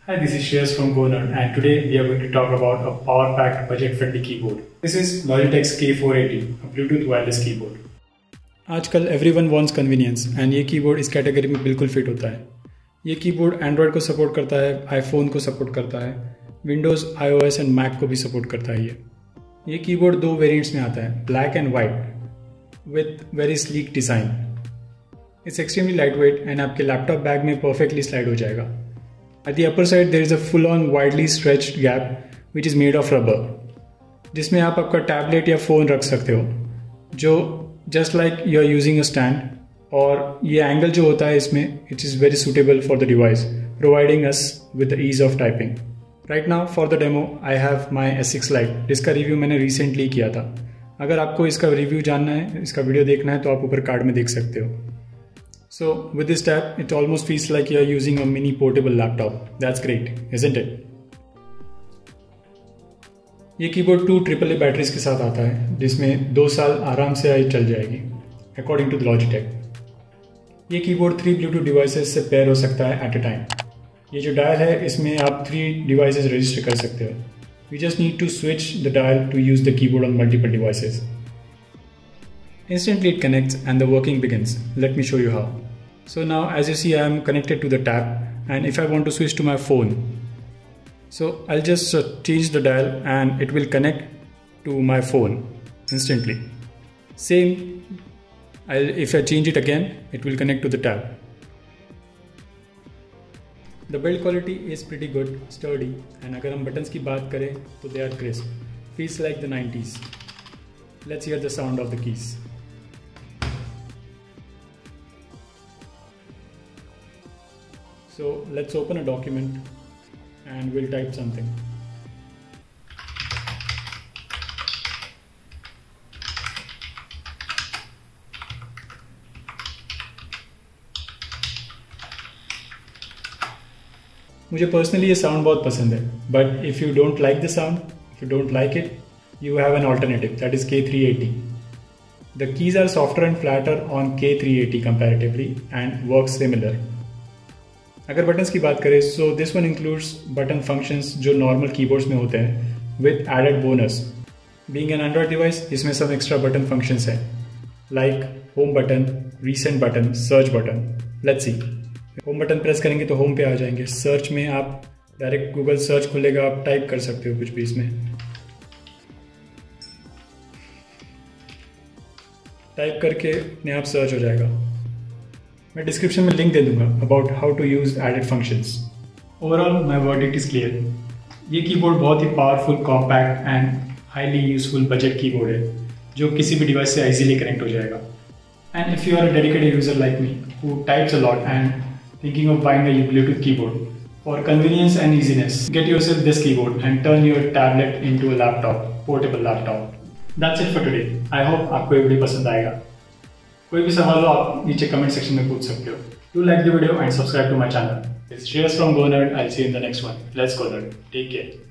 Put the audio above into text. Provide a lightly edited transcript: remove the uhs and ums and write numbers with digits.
Hi, this is Shreyas from GoNerd, and today we are going to talk about a power-packed, budget-friendly keyboard. This is Logitech's K480, a Bluetooth wireless keyboard. आजकल everyone wants convenience, and ये keyboard इस category में बिल्कुल fit होता है. ये keyboard Android को support करता है, आईफोन को सपोर्ट करता है, विंडोज़, iOS एंड मैक को भी सपोर्ट करता है. ये कीबोर्ड दो वेरिएंट्स में आता है, black and white with very sleek design. It's extremely light weight and आपके लैपटॉप बैग में परफेक्टली स्लाइड हो जाएगा. At the upper side there is a full-on widely stretched gap which is made of rubber, जिसमें आप आपका tablet या phone रख सकते हो, जो just like you are using a stand. और ये एंगल जो होता है इसमें it is very suitable for the device, providing us with the ease of typing. Right now for the demo I have my S6 Lite, जिसका review मैंने recently किया था. अगर आपको इसका रिव्यू जानना है, इसका वीडियो देखना है तो आप ऊपर कार्ड में देख सकते हो. So with this tab, it almost feels like you are using a mini portable laptop. That's great, isn't it? ये कीबोर्ड 2 AAA बैटरीज के साथ आता है, जिसमें 2 साल आराम से चल जाएगी, according to the Logitech. ये कीबोर्ड 3 Bluetooth डिवाइसेस से पेयर हो सकता है at a time. ये जो डायल है, इसमें आप 3 डिवाइसेस रजिस्टर कर सकते हो. You just need to switch the dial to use the keyboard on multiple devices. Instantly it connects and the working begins. Let me show you how. So now as you see I am connected to the tab, and if I want to switch to my phone, so I'll just change the dial and it will connect to my phone instantly. Same, if I change it again, it will connect to the tab. The build quality is pretty good, sturdy, and अगर हम buttons की बात करें तो they are crisp. Feels like the 90s. Let's hear the sound of the keys. So let's open a document and we'll type something. मुझे personally ये sound बहुत पसंद है, but if you don't like the sound, if you don't like it, you have an alternative, that is K380. The keys are softer and flatter on K380 comparatively and work similar. अगर buttons की बात करें, so this one includes button functions जो normal keyboards में होते हैं, with added bonus. Being an Android device, इसमें some extra button functions हैं, like home button, recent button, search button. Let's see. Home button press करेंगे तो home पे आ जाएंगे. सर्च में आप डायरेक्ट गूगल सर्च खुलेगा, आप टाइप कर सकते हो कुछ भी इसमें. टाइप करके अपने आप सर्च हो जाएगा. मैं डिस्क्रिप्शन में लिंक दे दूंगा about how to use added functions. Overall my verdict is clear. ये कीबोर्ड बहुत ही powerful, compact and highly useful budget keyboard है, जो किसी भी डिवाइस से इजीली कनेक्ट हो जाएगा. And if you are a dedicated user like me who types a lot and thinking of buying a Bluetooth keyboard for convenience and easiness, get yourself this keyboard and turn your tablet into a laptop, portable laptop. That's it for today. I hope आपको ये video पसंद आएगा. कोई भी सवाल हो आप नीचे कमेंट सेक्शन में पूछ सकते हो. Do like the video and subscribe to my channel. This is Shreyas from GoNerd. I'll see you in the next one. Let's go nerd. Take care.